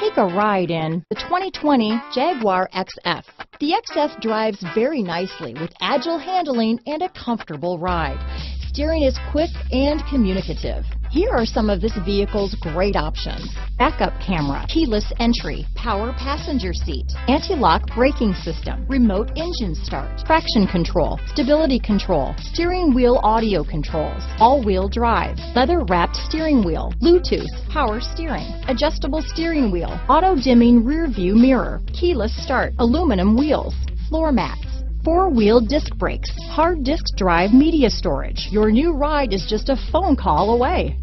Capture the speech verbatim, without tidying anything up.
Take a ride in the twenty twenty Jaguar X F. The X F drives very nicely with agile handling and a comfortable ride. Steering is quick and communicative. Here are some of this vehicle's great options: backup camera, keyless entry, power passenger seat, anti-lock braking system, remote engine start, traction control, stability control, steering wheel audio controls, all-wheel drive, leather-wrapped steering wheel, Bluetooth, power steering, adjustable steering wheel, auto-dimming rear view mirror, keyless start, aluminum wheels, floor mats, four-wheel disc brakes, hard disk drive media storage. Your new ride is just a phone call away.